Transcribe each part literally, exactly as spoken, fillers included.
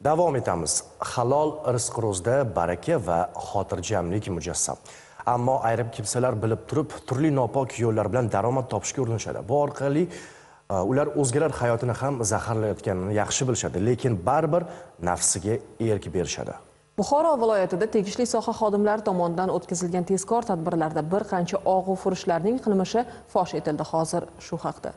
Davom etamiz. Halol rizq ro'zda baraka va xotirjamlik mujassam. Ammo ayrim kimsalar bilib turib, turli nopok yo'llar bilan daromad topishga urinishadi. Bu orqali ular o'zgalar hayotini ham zaharlayotganini yaxshi bilishadi, lekin baribir nafsiga erk berishadi. Buxoro viloyatida tegishli soha xodimlari tomonidan o'tkazilgan tezkor tadbirlarda bir qancha og'u-furushlarning qilmishi fosh etildi. Hozir shu haqda.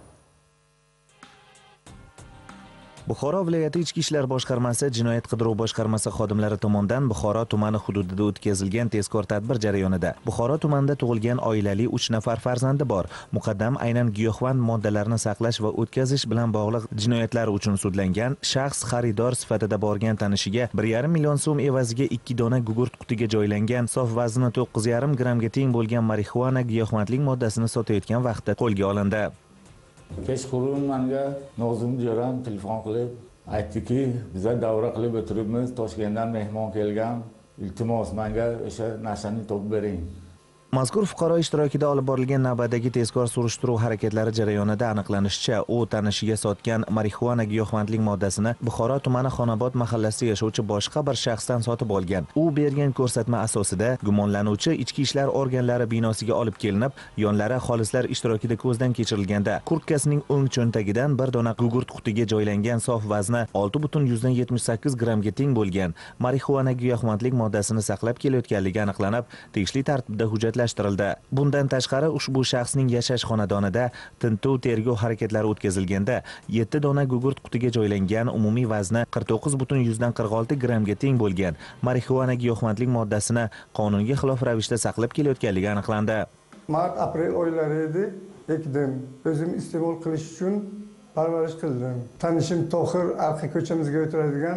Buxoro viloyati Ichki ishlar boshqarmasi Jinoyat qidiruv boshqarmasi xodimlari tomonidan Buxoro tumani hududida o'tkazilgan tezkor tadbir jarayonida Buxoro tumanida tug'ilgan oilali uch nafar farzandi bor muqaddam aynan giyohvand moddalarni saqlash va o'tkazish bilan bog'liq jinoyatlar uchun sudlangan shaxs xaridor sifatida borgan tanishiga bir yarim million so'm evaziga ikki dona gugurt qutiga joylangan sof vazni to'qqiz yarim grammga teng bo'lgan marixuana giyohvandlik moddasini sotayotgan vaqtda qo'lga olindi. Kechqurun menga Nozim jo'ram telefon qilib aytdiki, bizlar davra qilib o'tiribmiz, Toshkentdan mehmon kelgan, iltimos menga o'sha narsani topib bering. Mazkur fuqaro ishtirokida olib borilgan navbatdagi tezkor surishtiruv harakatlari jarayonida aniqlanishicha, u tanishiga sotgan marixuana giyohvandlik moddasini Buxoro tumani Xonobod mahallasida yashovchi boshqa bir shaxsdan sotib olgan. U bergan ko'rsatma asosida gumonlanuvchi ichki ishlar organlari binosiga olib kelinib, yonlari xolislar ishtirokida ko'zdan kechirilganda, kurtkasining o'ng cho'ntagidan bir dona gugurt qutiga joylangan sof vazni olti butun yuzdan yetmish sakkiz grammga teng bo'lgan marixuana giyohvandlik moddasini saqlab kelayotganligi aniqlanib, tegishli tartibda hujjat Bundan tashqari ushbu shaxsning yashash xonadonida tintuv tergov harakatlari o'tkazilganda yetti dona gugurt qutiga joylangan umumiy vazni qirq to'qqiz butun yuzdan qirq olti grammga teng bo'lgan marixuana giyohvandlik moddasini qonunga xilof ravishda saqlab kelayotganligi aniqlandi. Mart aprel oylari edi, ekdim. O'zim iste'mol qilish uchun parvarish qildim. Tanishim Tohir arqa ko'chamizga o'tiradigan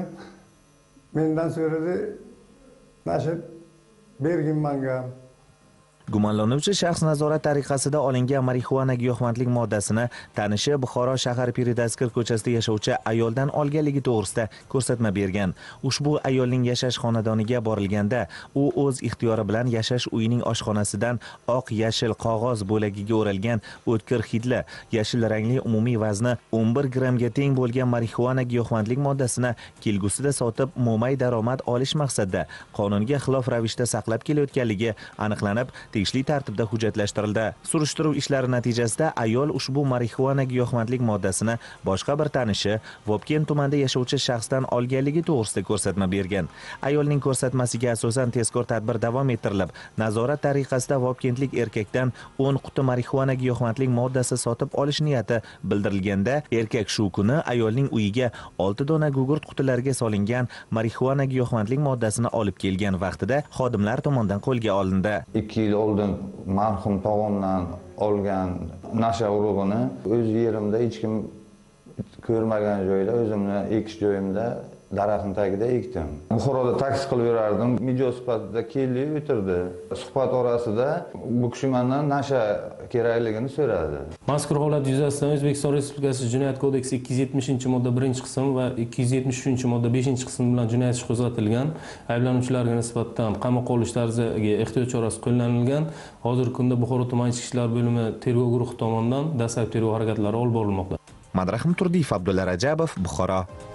mendan so'radi, "Nashid bergin menga." Gumonlanuvchi shaxs nazorat tariqasida olingan marixuana giyohvandlik moddasini tanishi Buxoro shahar Piridazkir ko'chasida yashovchi ayoldan olganligi to'g'risida ko'rsatma bergan. Ushbu ayolning yashash xonadoniga borilganda, u o'z ixtiyori bilan yashash uyining oshxonasidan oq yashil qog'oz bo'lagiga o'ralgan o'tkir hidli yashil rangli umumiy vazni o'n bir grammga teng bo'lgan marixuana giyohvandlik moddasini kelgusida sotib mo'may daromad olish maqsadida qonunga xilof ravishda saqlab kelayotganligi aniqlanib, tegishli tartibda hujjatlashtirildi. Surishtiruv ishlari natijasida ayol ushbu marixuana giyohvandlik moddasini boshqa bir tanishi Vobkent tumanida yashovchi shaxsdan olganligi to'g'risida ko'rsatma bergan. Ayolning ko'rsatmasiga asosan tezkor tadbir davom ettirilib, nazorat tariqasida Vobkentlik erkakdan o'n quti marixuana giyohvandlik moddasi sotib olish niyati bildirilganda, erkak shu kuni ayolning uyiga olti dona gugurt qutilariga solingan marixuana giyohvandlik moddasini olib kelgan vaqtida xodimlar tomonidan qo'lga olindi. ikki yil oldin marhum tog'amdan olgan nasha urug'ini o'z yerimda hech kim ko'rmagan joyda o'zimni ekish joyimda daraxtning tagida ekdim. Buxoroda taksi qilib yurardim. Mijoz sifatida keldi, o'tirdi. Suhbat orasida bu kishi mendan nasha kerakligini so'radi. Mazkur holat yuzasidan O'zbekiston Respublikasi Jinoyat kodeksi ikki yuz yetmishinchi modda birinchi qism va ikki yuz yetmish uchinchi modda beshinchi qism bilan jinoyat ishi qo'zg'atilgan. Ayblanuvchilarga nisbatan qamoqqa olish tarziga ehtiyot chorasi qo'llanilgan. Hozirgi kunda Buxoro tuman ichki ishlar bo'limi tergov guruhi tomonidan dastlabki tergov harakatlari olib borilmoqda. Madrahim Turdiyev, Abdulla Rajabov, Buxoro.